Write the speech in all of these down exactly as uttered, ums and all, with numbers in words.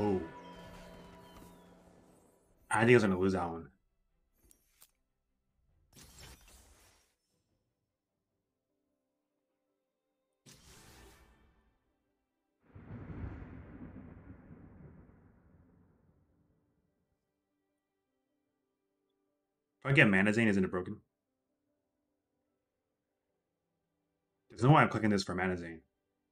Oh. I think I was gonna lose that one. If I get Mana Zane, isn't it broken? There's no way I'm clicking this for Mana Zane.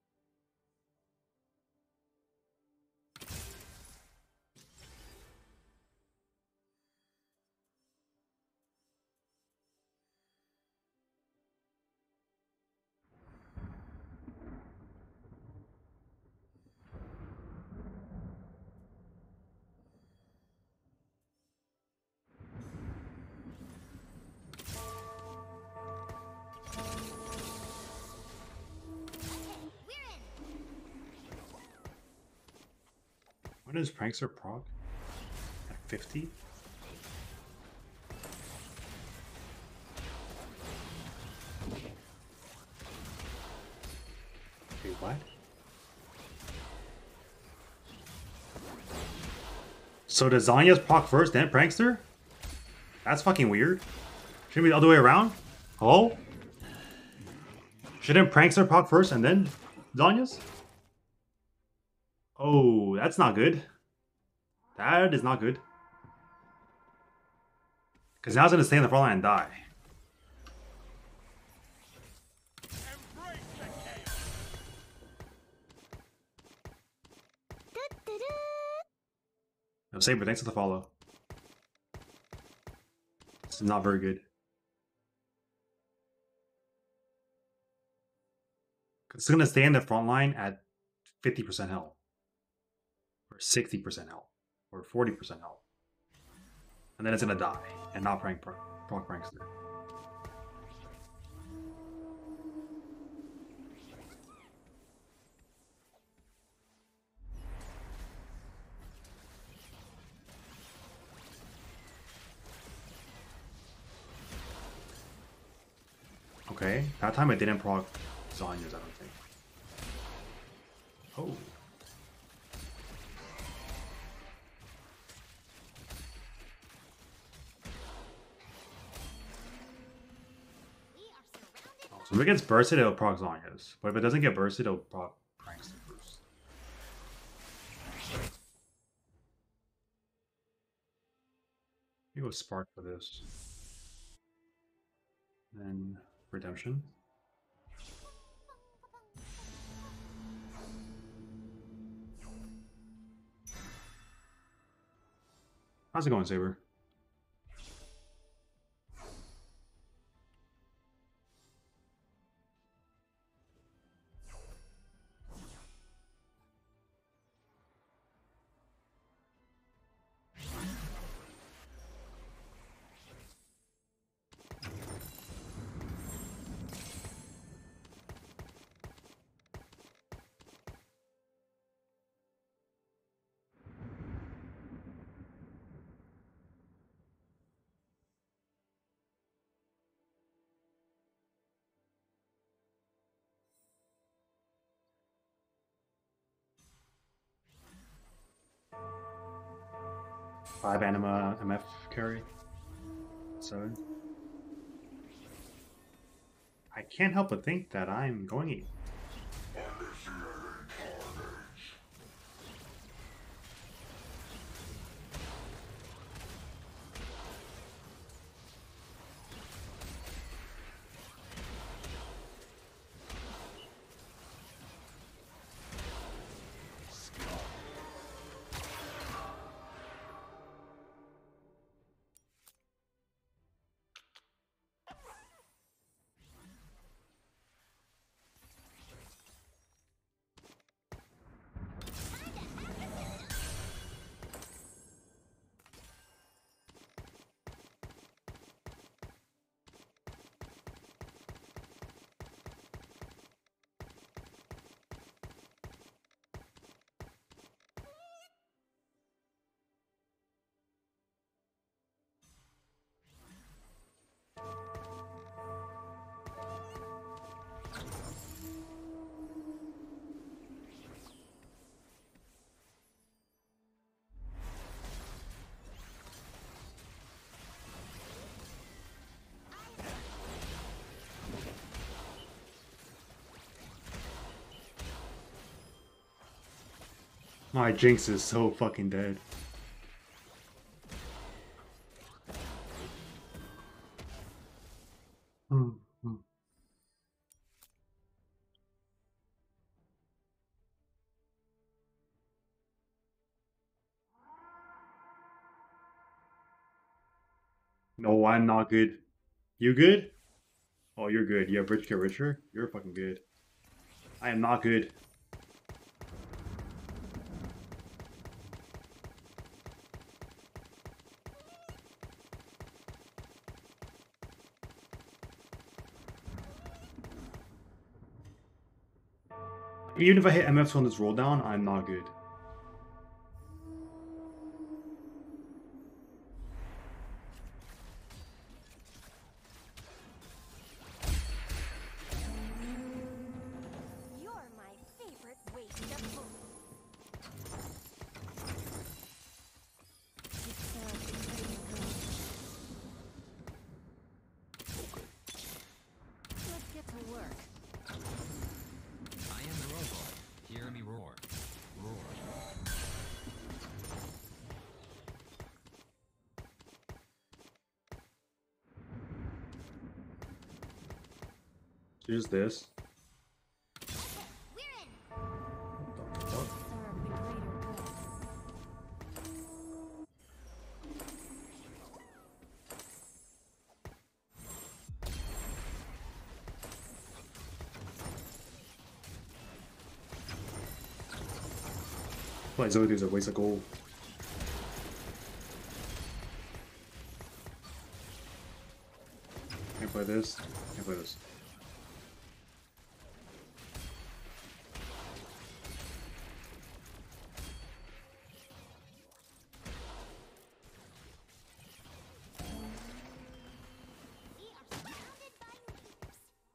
When does Prankster proc? At fifty? Wait, what? So does Zanya's proc first, then Prankster? That's fucking weird. Shouldn't be the other way around? Hello? Shouldn't Prankster proc first and then Zanya's? Oh, that's not good. That is not good. Because now it's going to stay in the front line and die. No, Saber, thanks for the follow. This is not very good. It's going to stay in the front line at fifty percent health. Or sixty percent health. Or forty percent health. And then it's going to die. And not prank proc Prankster. Okay, that time I didn't proc Zanya's, I don't think. Oh. Oh, so if it gets bursted, it'll proc Zanya's. But if it doesn't get bursted, it'll proc Prankster first. Maybe go Spark for this. Then Redemption. How's it going, Saber? Five Anima M F carry. Seven. I can't help but think that I'm going eight. My Jinx is so fucking dead. Hmm. No, I'm not good. You good? Oh, you're good. You have rich get richer? You're fucking good. I am not good. Even if I hit M Fs on this roll down, I'm not good. You're my favorite waste of food. Let's get to work. I am the robot. Hear me roar. Roar. Here's this. We're in. What the fuck? Serve the greater good. Play Zoe is a waste of gold. Can't play this. Can't play this. We are surrounded by natives.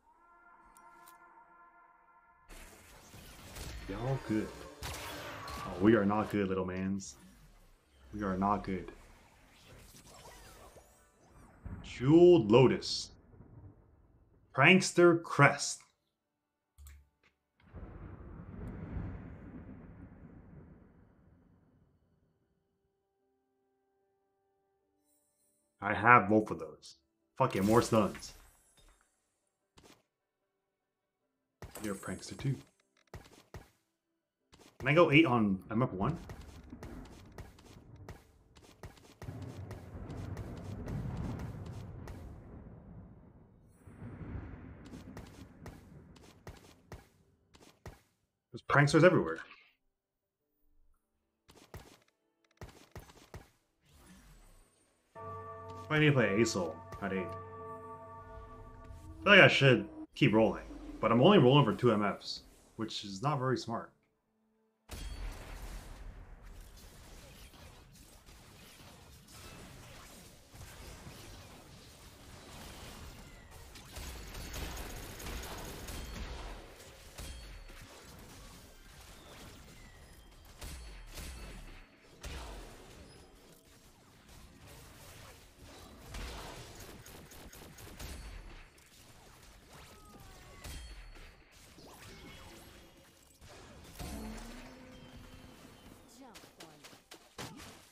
Y'all good. Oh, we are not good, little mans. We are not good. Jeweled Lotus. Prankster Crest. I have both of those. Fuck it, more stuns. You're a prankster too. Can I go eight on M F one? There's pranksters everywhere. I need to play Asol at eight. I feel like I should keep rolling, but I'm only rolling for two M Fs, which is not very smart. Jump one.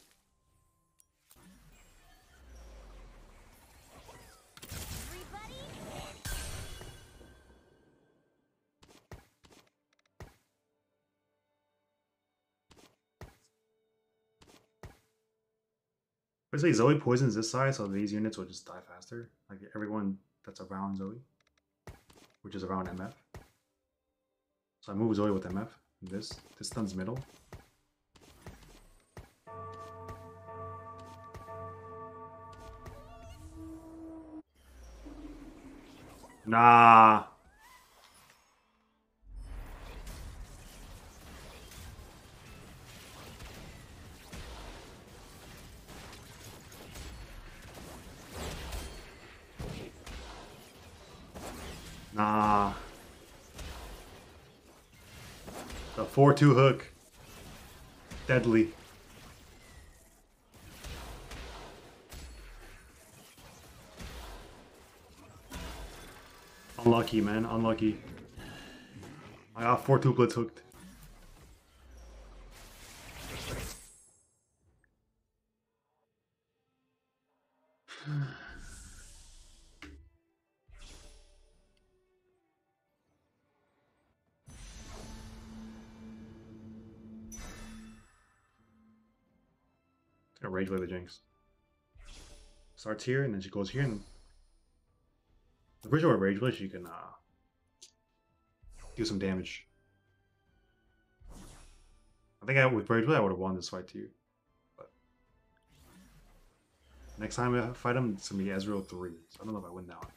Everybody. Basically, Zoe poisons this side, so these units will just die faster. Like everyone that's around Zoe, which is around M F. So I move Zoe with M F. And this, this stuns middle. Nah. Nah. The four two hook. Deadly. Unlucky, man. Unlucky. I got four two blitz hooked. Rage Blade the Jinx. Starts here and then she goes here and I'm pretty sure with Rage Blade she can uh, do some damage. I think I, with Rage Blade I would have won this fight too. But next time I fight him, it's gonna be Ezreal three. So I don't know if I win that one.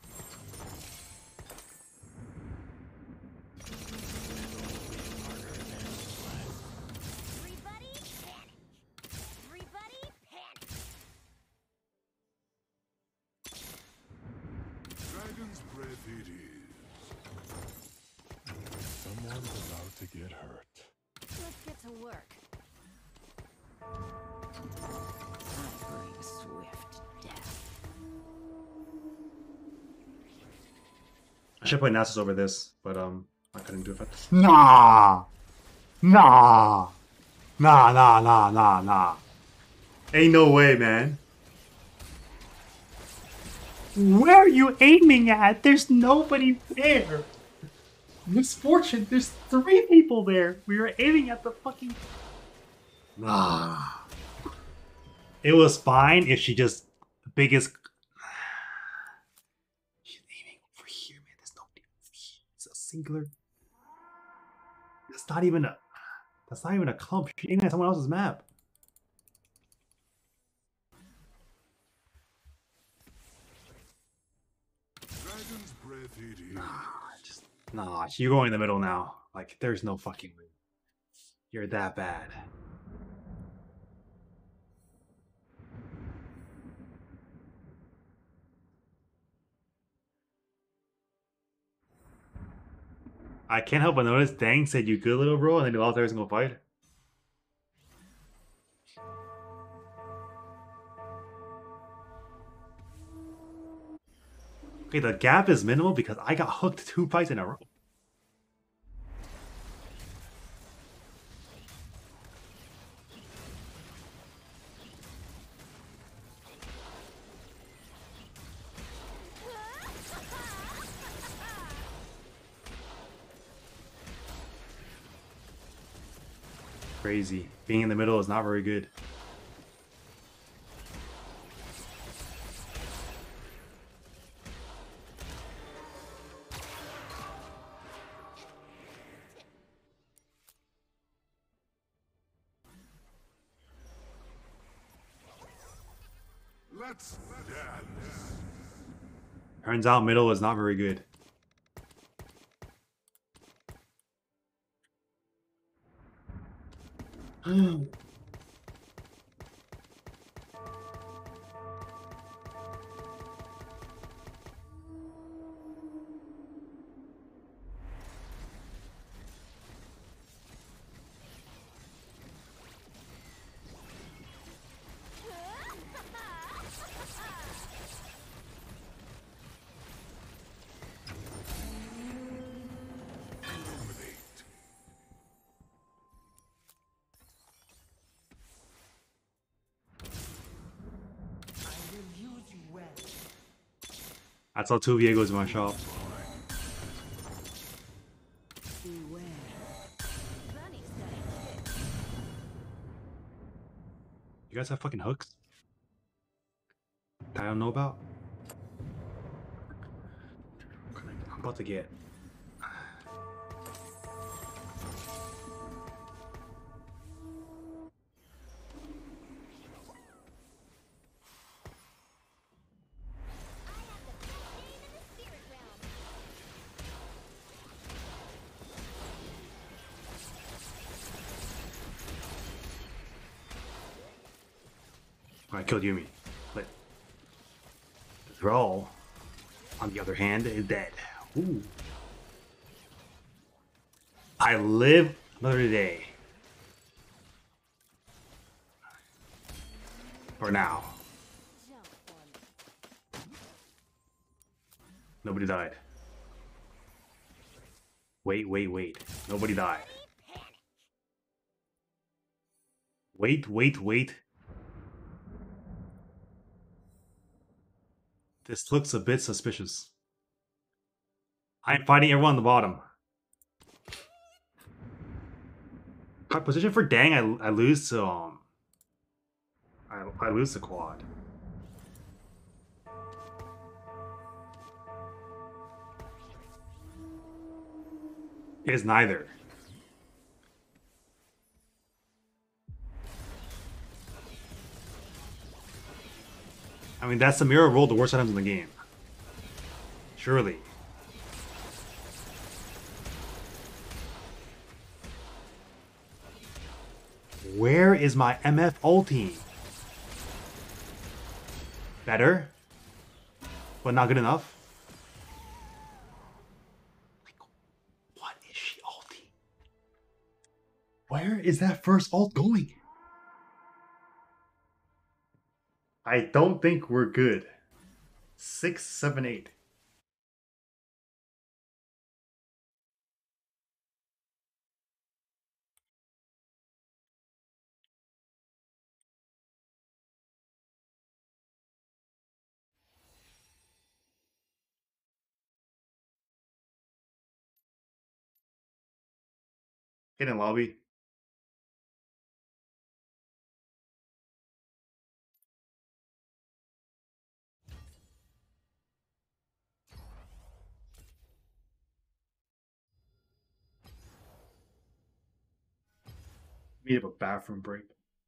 Everybody panic. Everybody panic. Dragon's breath it is. Someone's about to get hurt. Let's get to work. Suffering swift death. I should play Nasus over this, but um, I couldn't do it. Nah, nah, nah, nah, nah, nah, nah. Ain't no way, man. Where are you aiming at? There's nobody there. Misfortune, there's three people there. We were aiming at the fucking. Nah. It was fine if she just biggest. She's aiming over here, man. There's nobody over here. It's a singular. That's not even a. That's not even a clump. She's aiming at someone else's map. Dragon's breath it is. Nah, just nah. You're going in the middle now. Like, there's no fucking way. You're that bad. I can't help but notice Dang said you good little bro and then he lost every single fight. Okay, the gap is minimal because I got hooked two fights in a row. Crazy. Being in the middle is not very good. Let's dance. Turns out middle is not very good. That's how two Viegos in my shop. Beware. Bunny's got a kick. You guys have fucking hooks that I don't know about? I'm about to get. I killed Yumi, but the Thrall, on the other hand, is dead. Ooh. I live another day. For now. Jump for me. Nobody died. Wait, wait, wait. Nobody died. Wait, wait, wait. This looks a bit suspicious. I'm fighting everyone on the bottom. My position for Dang, I, I lose to um. I, I lose the quad. It's neither. I mean, that's the mirror roll the worst items in the game. Surely. Where is my M F ulti? Better, but not good enough. Like, what is she ulti? Where is that first ult going? I don't think we're good. Six, seven, eight. Hidden lobby. Meet up a bathroom break.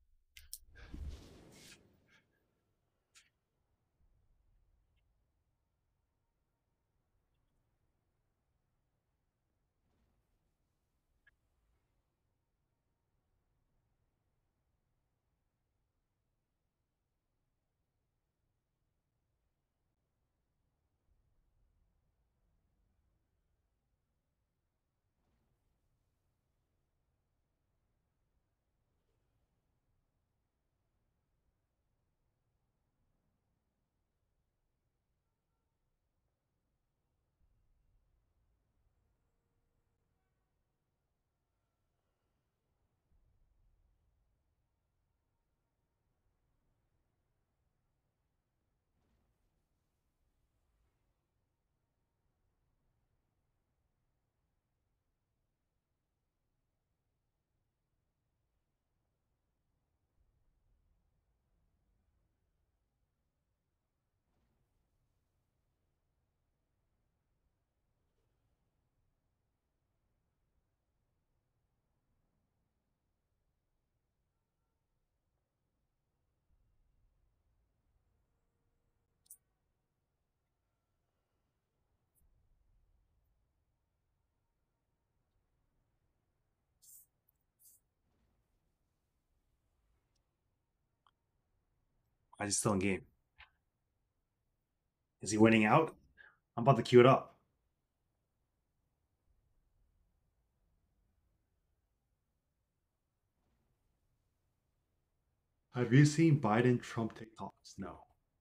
Why is he still in game? Is he winning out? I'm about to queue it up. Have you seen Biden Trump TikToks? No.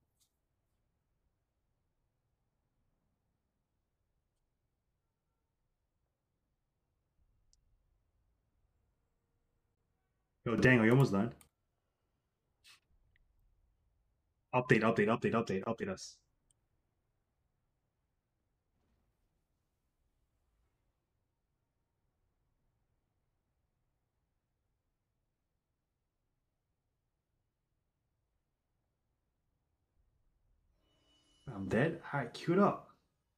Yo, dang, are you almost done? Update, update, update, update, update us. I'm dead? Alright, queue it up.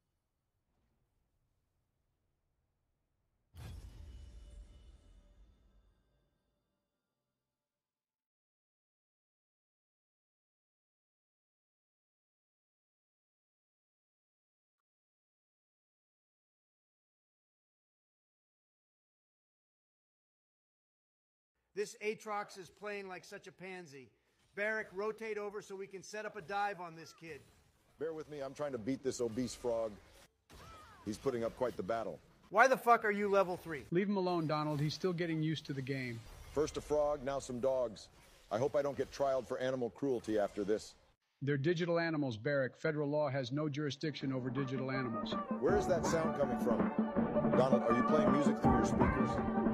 This Aatrox is playing like such a pansy. Barrick, rotate over so we can set up a dive on this kid. Bear with me, I'm trying to beat this obese frog. He's putting up quite the battle. Why the fuck are you level three? Leave him alone, Donald. He's still getting used to the game. First a frog, now some dogs. I hope I don't get trialed for animal cruelty after this. They're digital animals, Barrick. Federal law has no jurisdiction over digital animals. Where is that sound coming from? Donald, are you playing music through your speakers?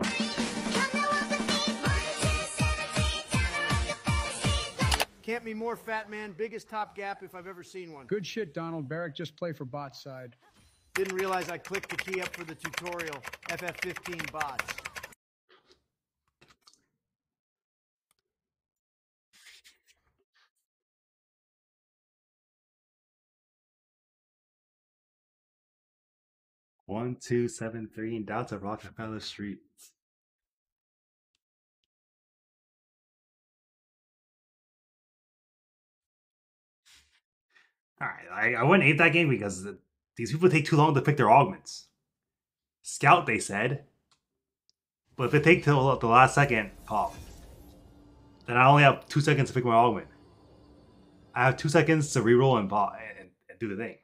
Can't be more, fat man. Biggest top gap if I've ever seen one. Good shit, Donald. Barrick, just play for bot side. Didn't realize I clicked the key up for the tutorial. F F fifteen bots. One, two, seven, three, and down to Rockefeller Street. Alright, I, I wouldn't hate that game because the, these people take too long to pick their augments. Scout, they said. But if they take till the last second, pop. Then I only have two seconds to pick my augment. I have two seconds to reroll and pop and, and do the thing.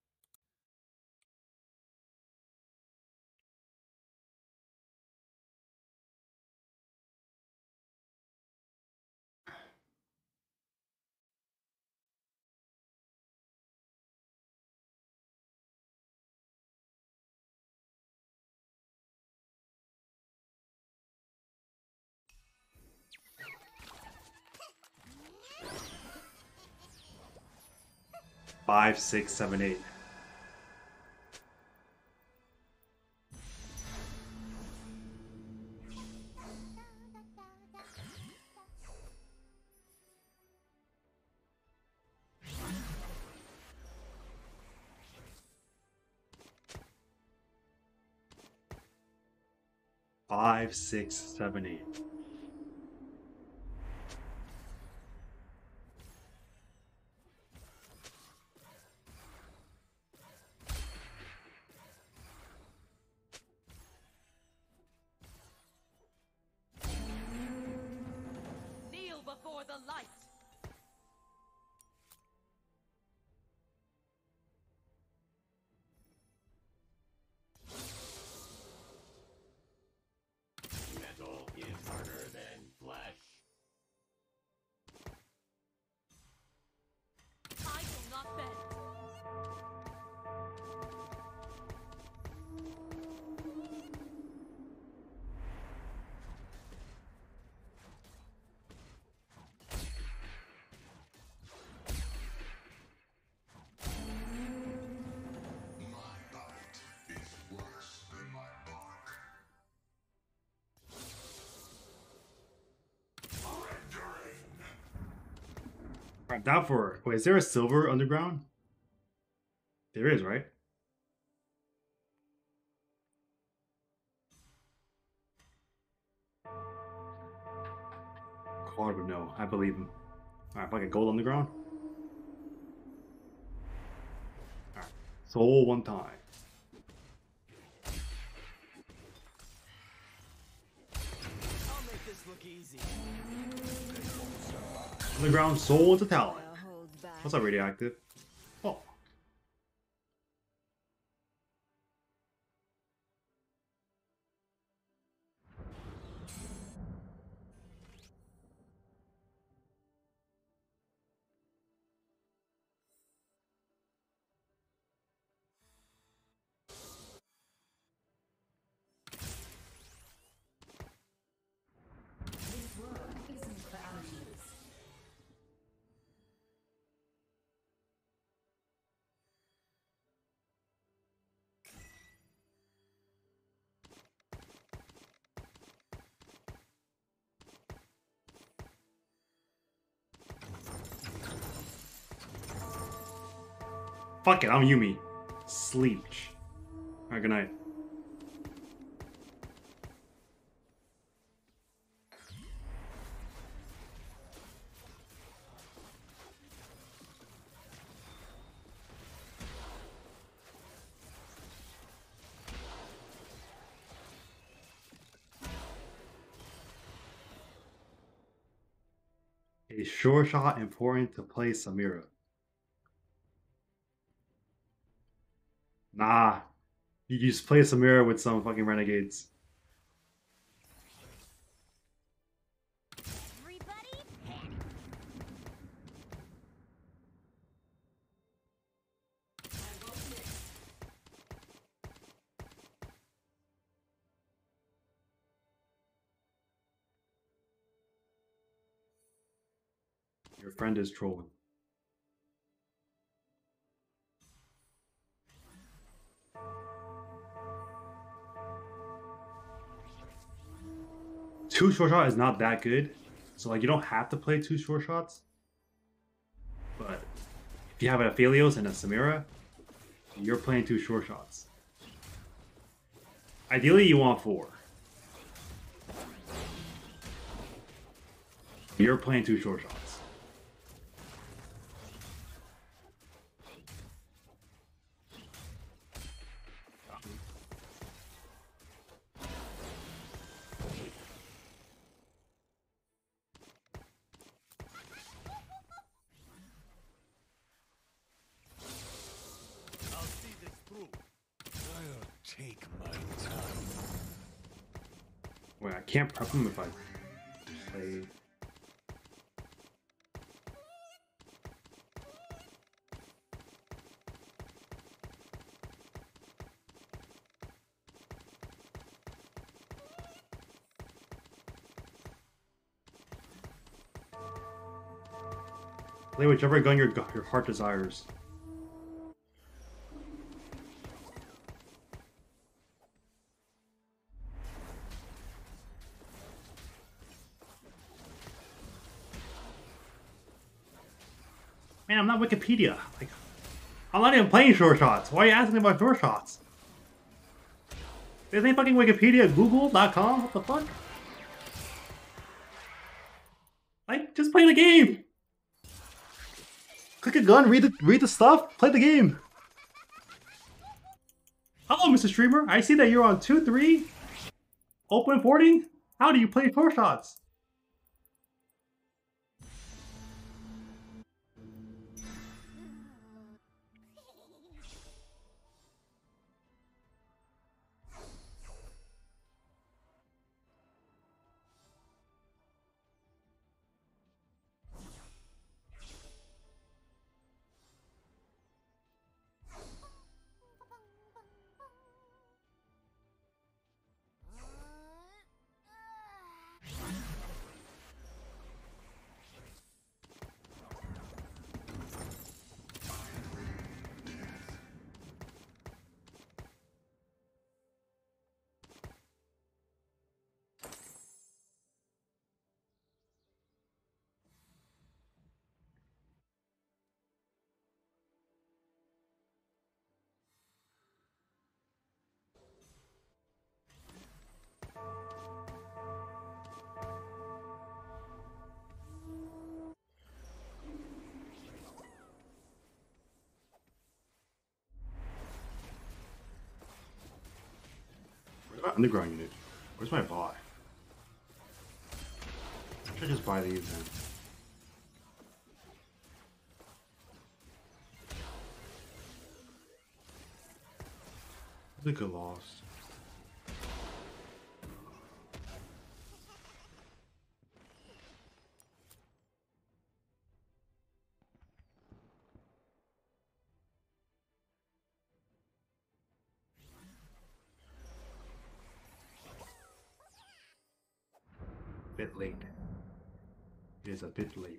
Five, six, seven, eight. Five, six, seven, eight. Kneel before the light. Metal is harder than flesh. I will not bend. I'm down for. Wait, is there a silver underground? There is, right? Claude would know. I believe him. Alright, fucking gold underground. Alright. Soul one time. I'll make this look easy. Underground soul is a talent. I'll hold back. What's up, radioactive? Oh. This work isn't for amateurs. Fuck it, I'm Yumi. Sleep. Alright, good night. A sure shot important to play Samira. Nah. You just play Samira with some fucking renegades. Everybody, Your friend is trolling. Two short shot is not that good. So like you don't have to play two short shots. But if you have a Aphelios and a Samira, you're playing two short shots. Ideally, you want four. You're playing two short shots. I'll see this through. I'll take my time. Wait, I can't prep him if I play. Play whichever gun your your heart desires. Man, I'm not Wikipedia. Like, I'm not even playing short shots. Why are you asking about short shots? This ain't fucking Wikipedia, Google dot com. What the fuck? Like, just play the game. Click a gun, read the read the stuff, play the game. Hello, Mister Streamer. I see that you're on two three. Open forty. How do you play short shots? Where's my underground unit? Where's my buy? I should just buy these then. It's a good loss. Bit late. It is a bit late.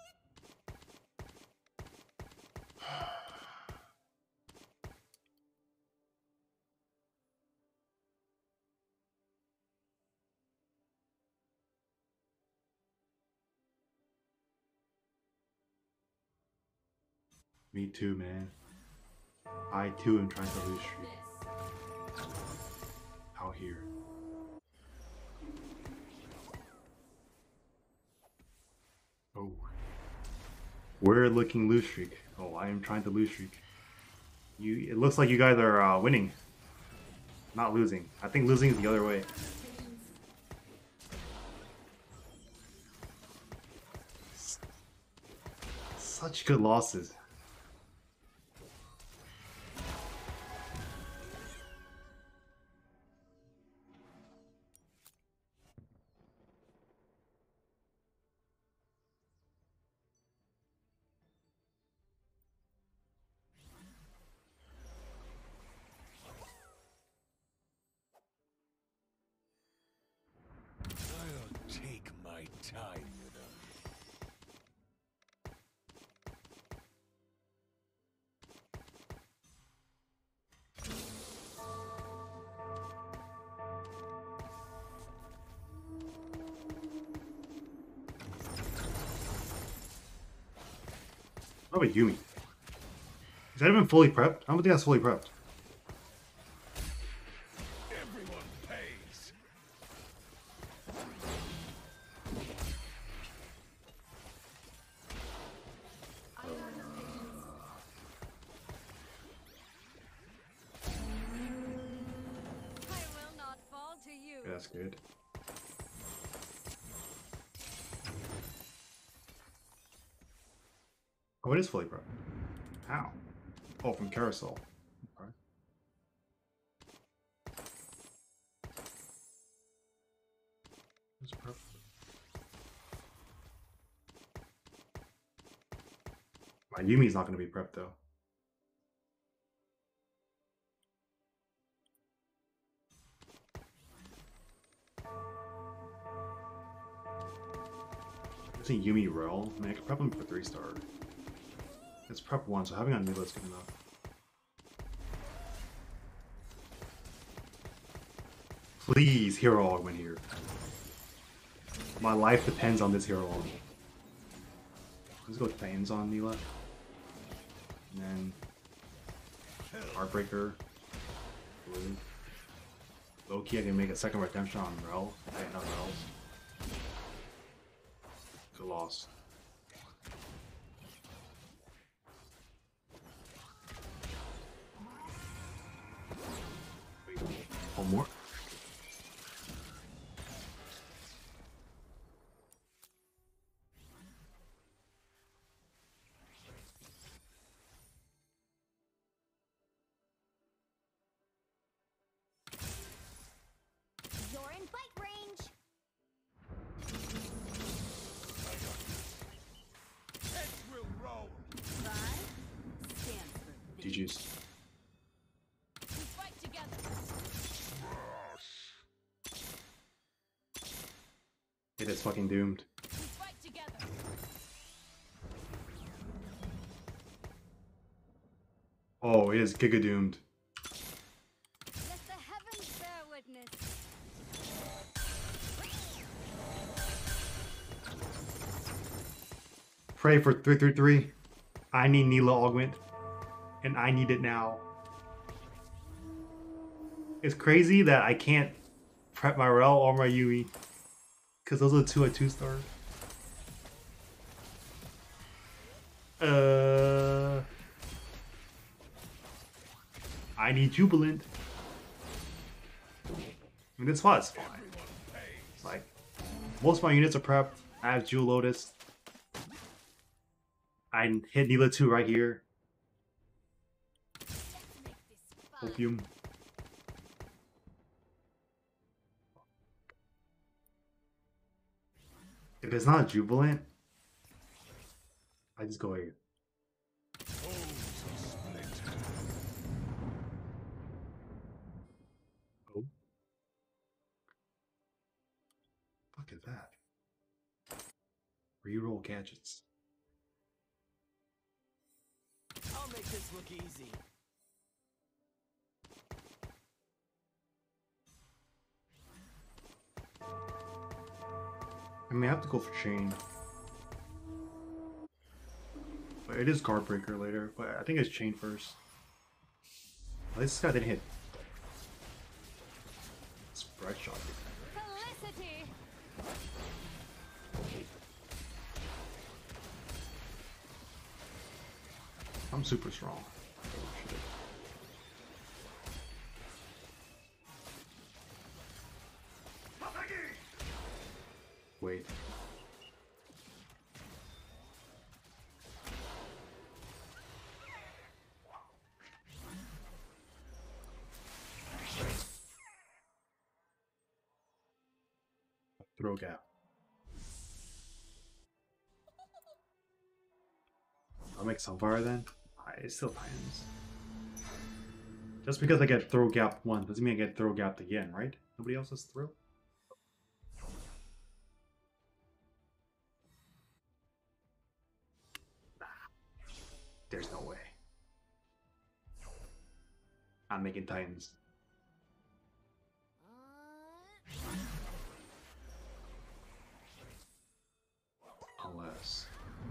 Me too, man. I too am trying to lose streak. Out here. Oh. We're looking lose streak. Oh, I am trying to lose streak. You. It looks like you guys are uh, winning. Not losing. I think losing is the other way. S- Such good losses. I'll take my time with them. What about Yumi? Is that even fully prepped? I don't think that's fully prepped. Everyone that's good. Oh, it is fully prepped. How? Oh, from carousel. Okay. It's prepped. My Yumi's not going to be prepped though. Is it Yumi Royal? I mean, I could prep him for three star. It's prep one, so having on Nila is good enough. Please, hero augment here. My life depends on this hero augment. Let's go Titans on Nila. And then Heartbreaker. Blue. Low-key, I can make a second redemption on Rel. I have enough Rels. Good loss. Wait, one more? You're in fight range. Heads will roll. Five stands for G G's. we fight together. It is fucking doomed. We fight together. Oh, it is Giga doomed. Let the heavens bear witness. Pray for three three three. I need Nila augment. And I need it now. It's crazy that I can't prep my Rel or my Yui. Because those are the two at two star. Uh, I need Jubilant. I mean, this spot's fine. Like, most of my units are prepped. I have Jewel Lotus. I hit Nila two right here. Let's make this fun. Opium. If it's not Jubilant, I just go here. Oh. Fuck is that? Reroll gadgets. I'll make this look easy. I may have to go for Chain. But it is Guard Breaker later, but I think it's Chain first. At least this guy didn't hit. Spread shot. Felicity. I'm super strong. Oh, shit. Wait. Throw gap. I'll make Sunfire then. It still Titans. Just because I get throw gap one doesn't mean I get throw gapped again, right? Nobody else has throw. There's no way. I'm making Titans. Unless.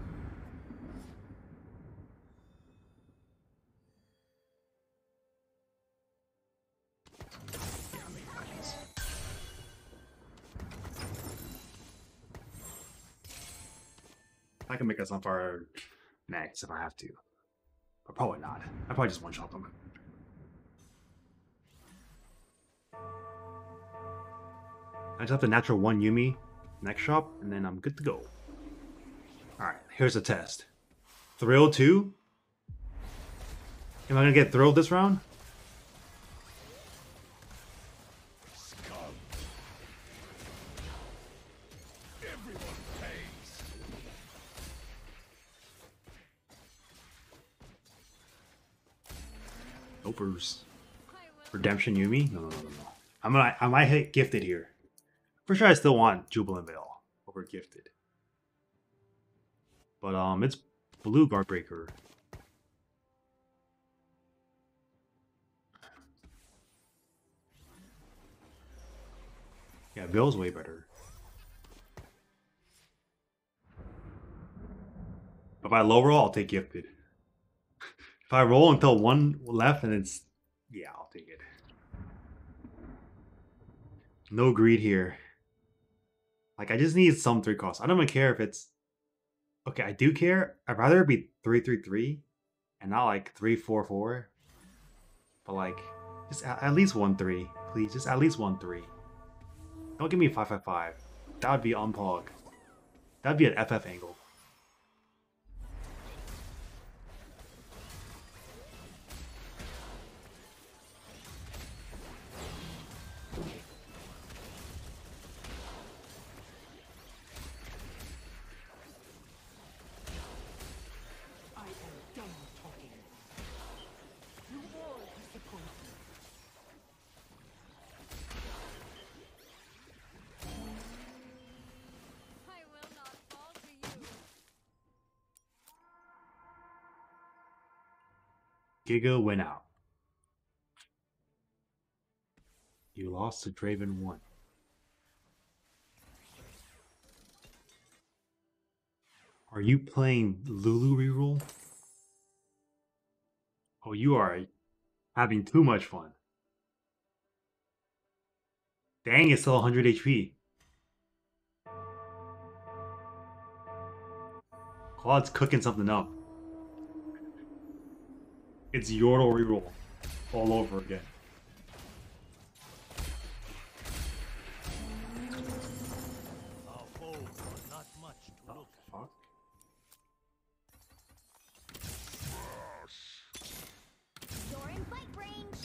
Yeah, I'm making Titans. I can make a Sunfire next if I have to. But probably not. I probably just one-shot them. I just have the natural one Yumi next shop, and then I'm good to go. Alright, here's a test. Thrill two? Am I gonna get thrilled this round? Scum. Everyone pays. Nopers. I will Redemption Yumi? No, no, no, no, no. I'm gonna, I might hit Gifted here. For sure I still want Jubilant Veil over Gifted. But um, it's Blue Guardbreaker. Yeah, Veil's way better. If I low roll, I'll take Gifted. If I roll until one left and it's... Yeah, I'll take it. No greed here. Like, I just need some three costs. I don't even care if it's... Okay, I do care. I'd rather it be three three three and not like three four four. But like, just at, at least one three. Please, just at least one three. Don't give me five five five. That would be unpog. That would be an F F angle. I will not fall to you. Giga went out. You lost to Draven one. Are you playing Lulu reroll? Oh, you are having too much fun. Dang, it's still one hundred H P. Claude's cooking something up. It's Yordle reroll all over again. Our foes are not much to look at. Fuck. You're in bite range.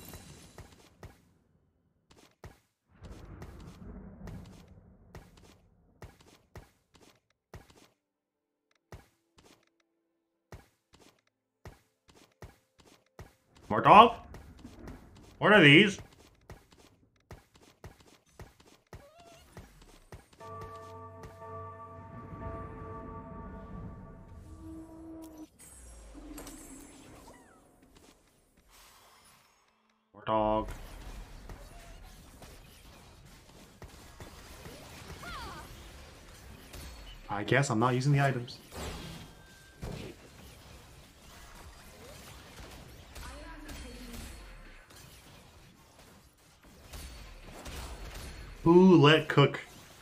More dog? What are these? More dog. I guess I'm not using the items. Who let cook?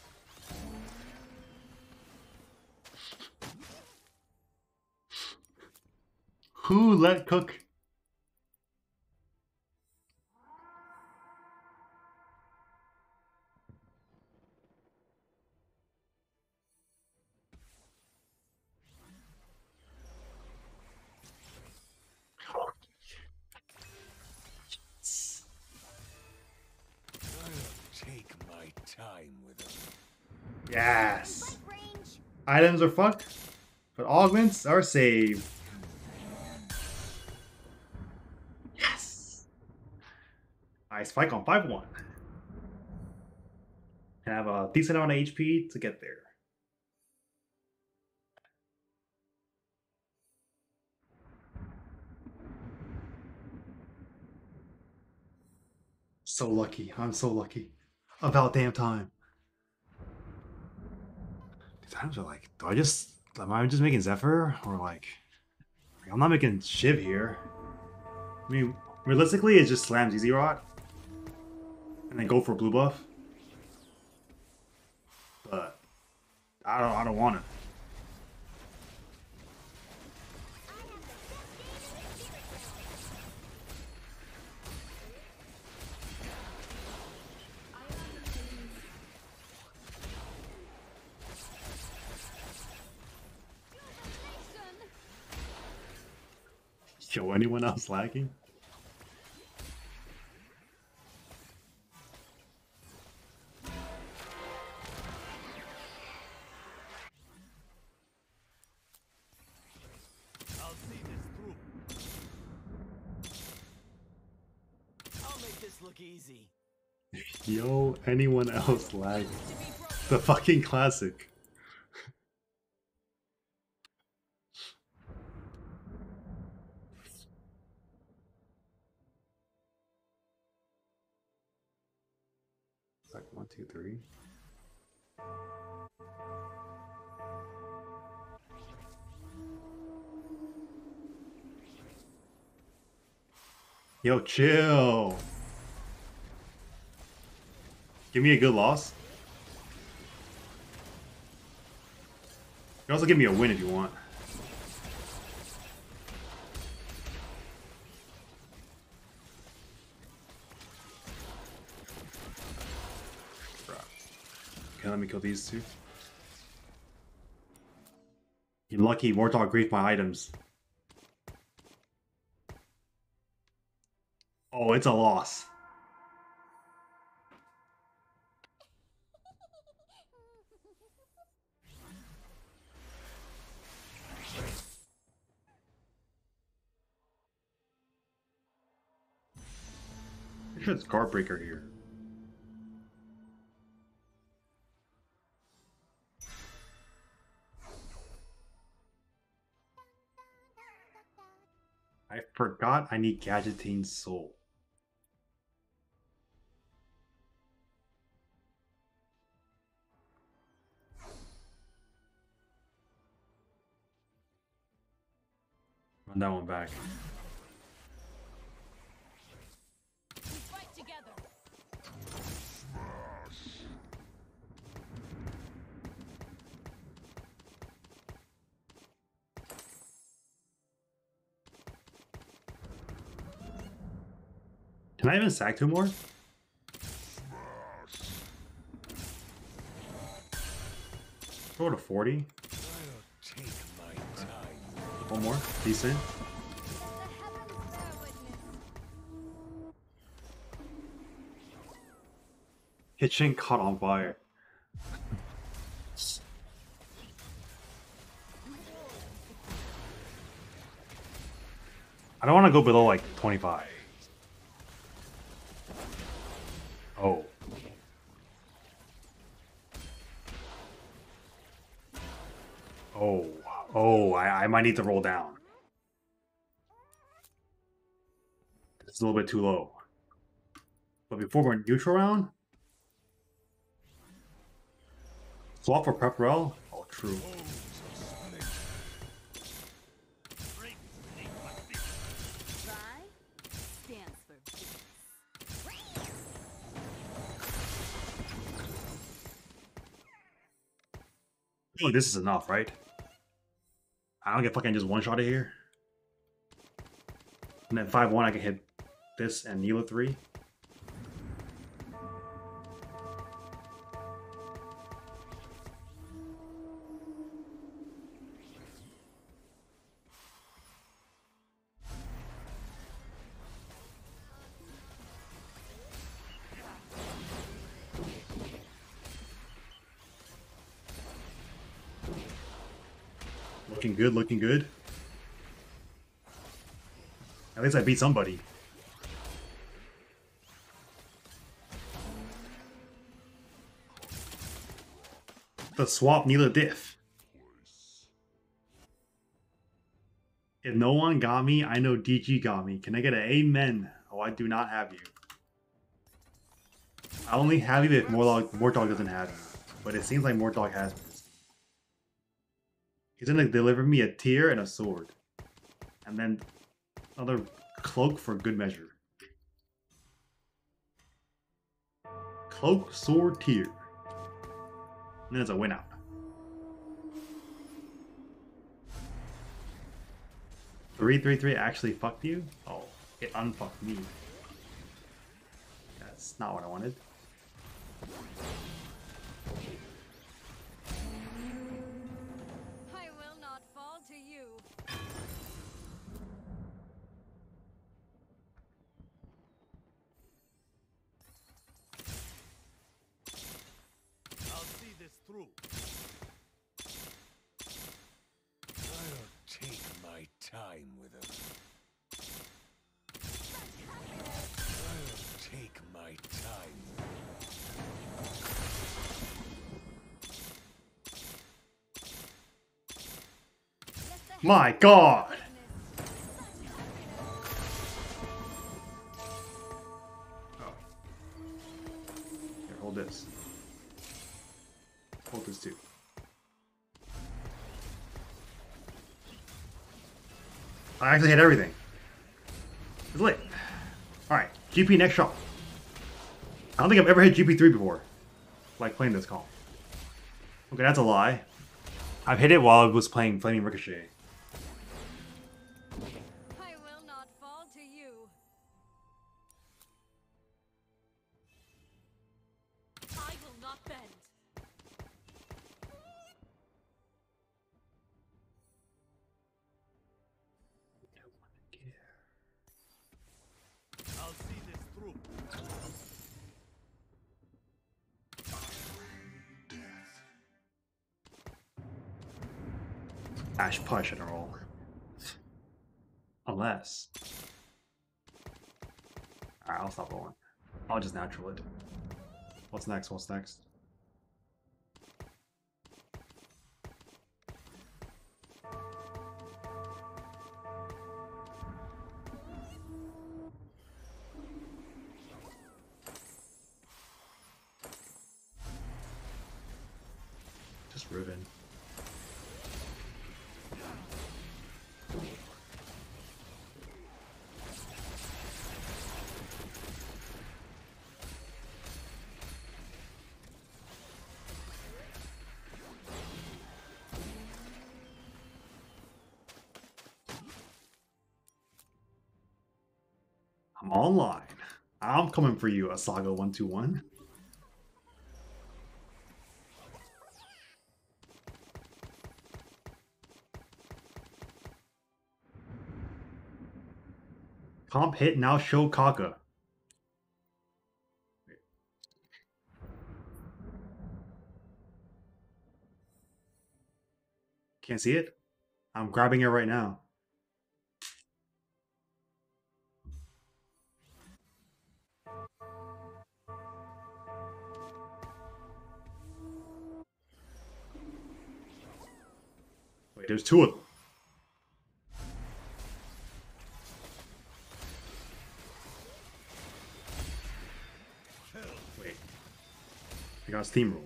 Who let cook? Take my time with him. Yes. Bite range. Items are fucked, but augments are saved. Yes. I spike on five one. Have a decent amount of H P to get there. So lucky. I'm so lucky. About damn time. These times are like, do I just, am I just making Zephyr? Or like, I'm not making Shiv here. I mean, realistically, it just slams Easy Rot. And then go for blue buff. But, I don't, I don't want it. Yo, anyone else lagging? I'll see this through. I'll make this look easy. Yo, anyone else lagging? The fucking classic. It's like one, two, three. Yo, chill. Give me a good loss. You can also give me a win if you want. Okay, let me kill these two. You're lucky Mortal griefed my items. Oh, it's a loss. I'm sure it's Guardbreaker here. I forgot I need Gadgetine's soul. Run that one back. We fight together. Can I even sack two more? Go to forty. I'll take my time. One more. Decent. Let the heavens bear witness. Kitchen caught on fire. I don't want to go below like twenty-five. Oh. Oh. Oh, I, I might need to roll down. It's a little bit too low. But before we're neutral round, flop for prep rel? Oh, true. Try stands for business. Oh, this is enough, right? I don't get fucking just one shot of here. And then five one, I can hit this and Neela three. Looking good, looking good. At least I beat somebody. The swap Neela diff. If no one got me, I know D G got me. Can I get an amen? Oh, I do not have you. I only have you if Mortdog, Mortdog doesn't have you. But it seems like Mortdog has me. He's gonna deliver me a tear and a sword. And then another cloak for good measure. Cloak, sword, tear. And then it's a win out. three three three actually fucked you? Oh, it unfucked me. That's not what I wanted. I will not fall to you. through. I'll take my time with him. I'll take my time. Let the My God! witness. Oh. Here, hold this. Hold this too. I actually hit everything. It's lit. Alright, G P next shot. I don't think I've ever hit G P three before. Like playing this comp. Okay, that's a lie. I've hit it while I was playing Flaming Ricochet. I will not fall to you. I will not bend. I'll see this through. Ash push and roll. Unless. Alright, I'll stop rolling. I'll just natural it. What's next? What's next? Just Riven. I'm online. I'm coming for you, Asaga one two one. Comp hit, now show Kaka. Can't see it? I'm grabbing it right now. Wait, there's two of them. Wait. I got steamroll.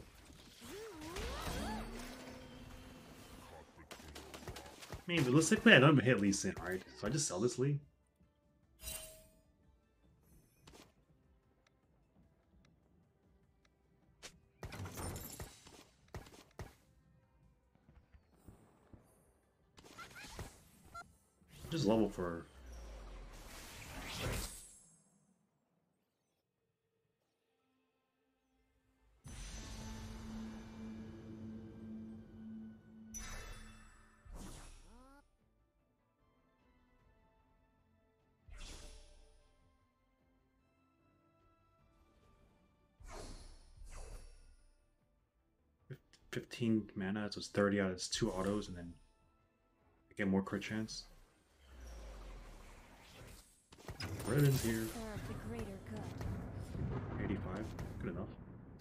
I mean, realistically, I don't even hit Lee Sin, right? So I just sell this Lee. Just level for. fifteen mana, so it's thirty out of its two autos, and then I get more crit chance. Riven's here. For the greater good. eighty-five, good enough.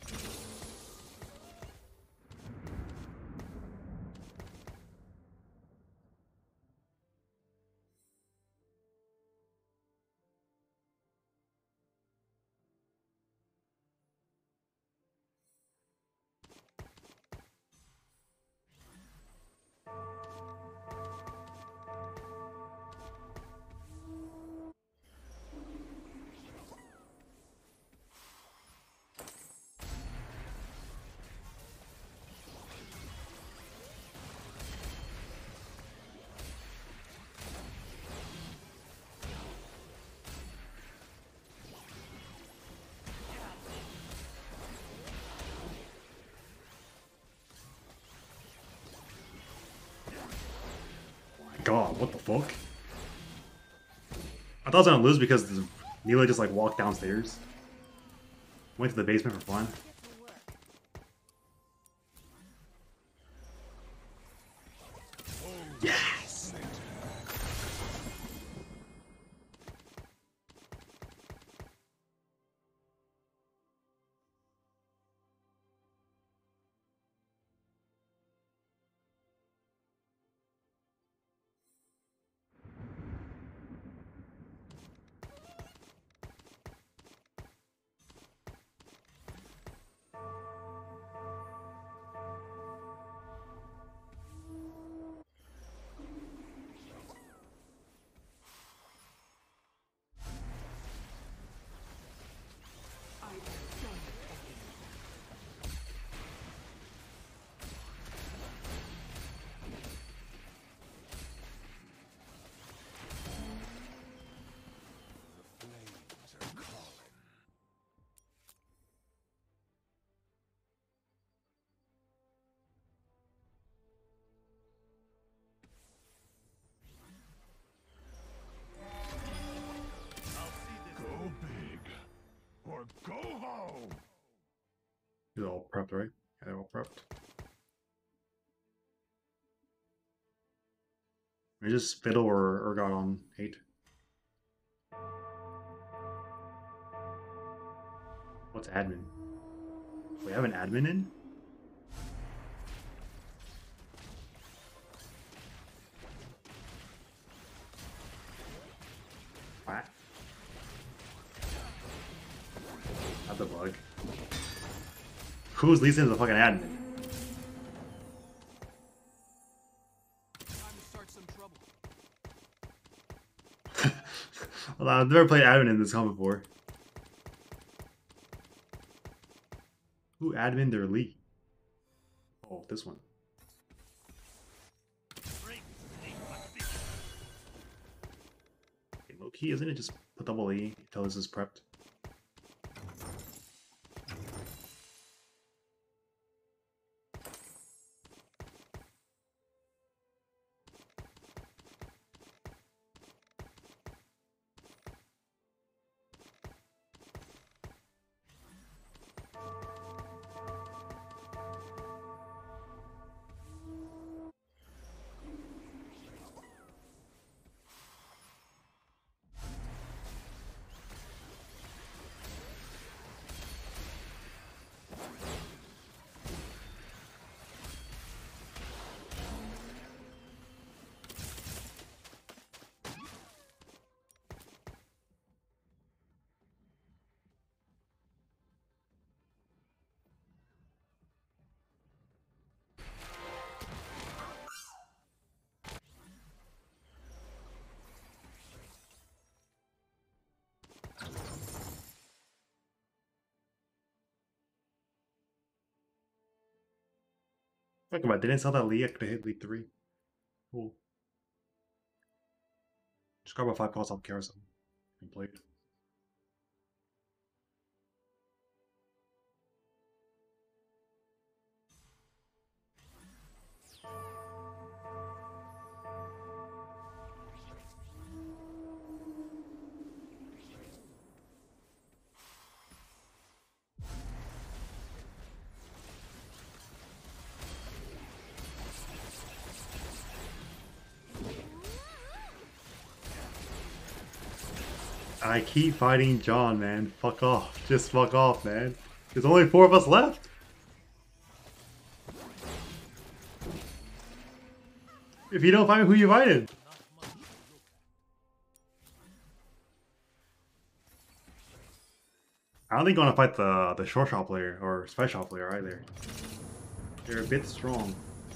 God, what the fuck? I thought I was gonna lose because Neela just like walked downstairs. Went to the basement for fun. They're all prepped, right? Yeah, they're all prepped. Maybe just Fiddle or Urgot on eight. What's admin? We have an admin in? What? Not the bug. Who's leasing the fucking admin? Time to start some trouble. Well, I've never played admin in this con before. Who admin their league? Oh, this one. Great. Ain't my feet. Okay, low key, isn't it just put double E until this is prepped? Talk about it, didn't sell that Lee, I could have hit League three. Cool. Just grab a five calls off carousel and played. I keep fighting John, man. Fuck off. Just fuck off, man. There's only four of us left. If you don't find who you fighting. I don't think you want to fight the the short shot player or special shot player either. They're a bit strong.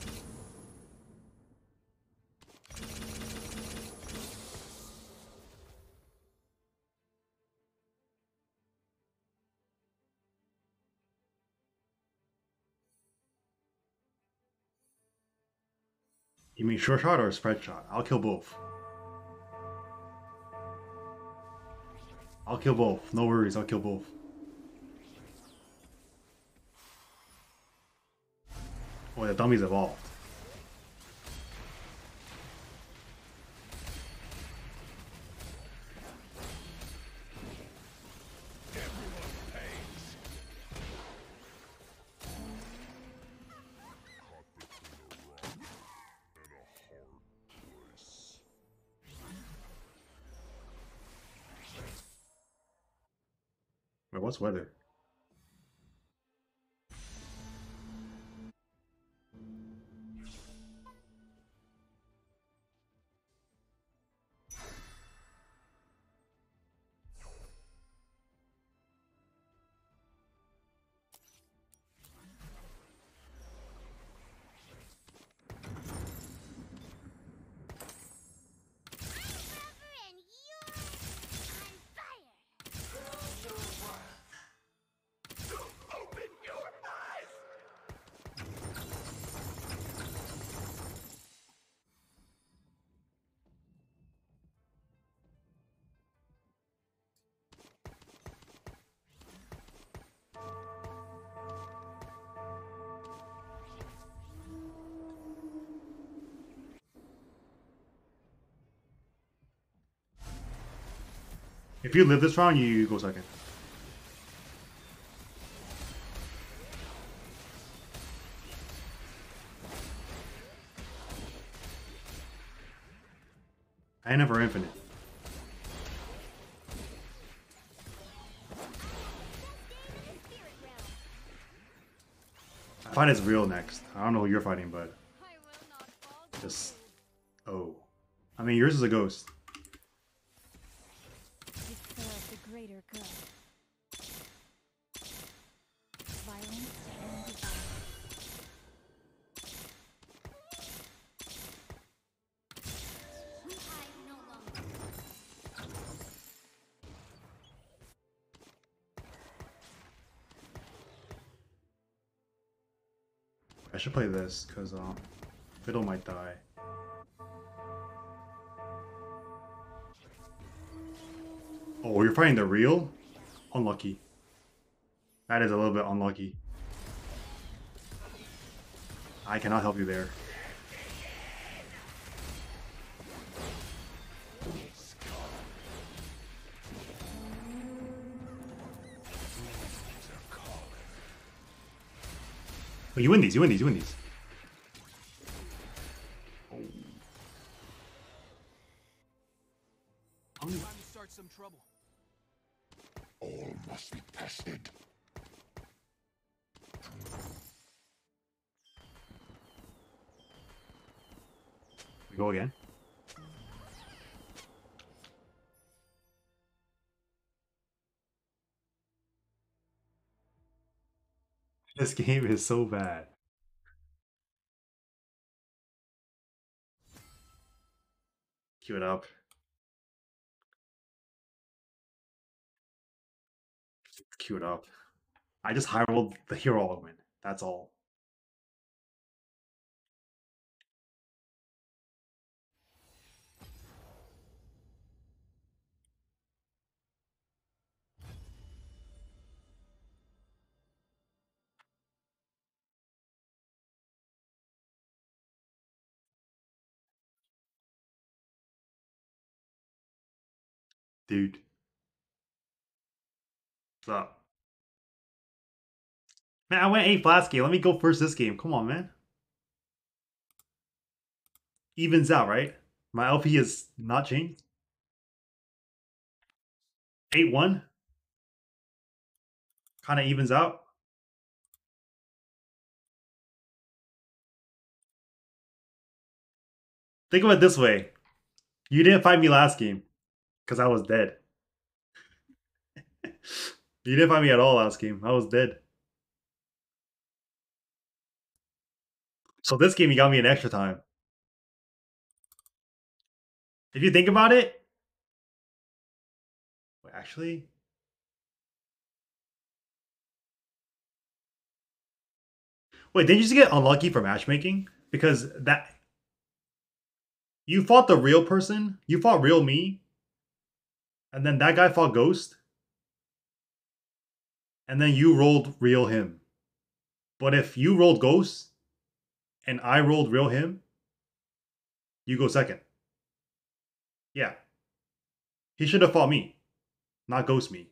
You mean short shot or spread shot? I'll kill both. I'll kill both. No worries, I'll kill both. Oh, the dummy's evolved. Wait, what's weather? And you're on fire. If you live this round, you go second. I never infinite. I find it's real next. I don't know who you're fighting, but I will not fall to just oh. I mean, yours is a ghost. you. Serve the greater good. Violence and desire. We hide no longer. I should play this because um, Fiddle might die. Oh, you're fighting the real? Unlucky. That is a little bit unlucky. I cannot help you there. Oh, you win these, you win these, you win these. Oh. Time to start some trouble. All must be tested. We go again. This game is so bad. Cue it up. Cue it up. I just high rolled the hero win. That's all. Dude. What's up? Man, I went eight last game. Let me go first this game. Come on, man. Evens out, right? My L P is not changed. eight one. Kind of evens out. Think of it this way. You didn't fight me last game because I was dead. You didn't fight me at all last game. I was dead. So this game, you got me an extra time. If you think about it, wait, actually, wait, didn't you just get unlucky for matchmaking? Because that you fought the real person, you fought real me, and then that guy fought Ghost, and then you rolled real him. But if you rolled Ghost and I rolled real him, you go second. Yeah. He should have fought me, not Ghost me.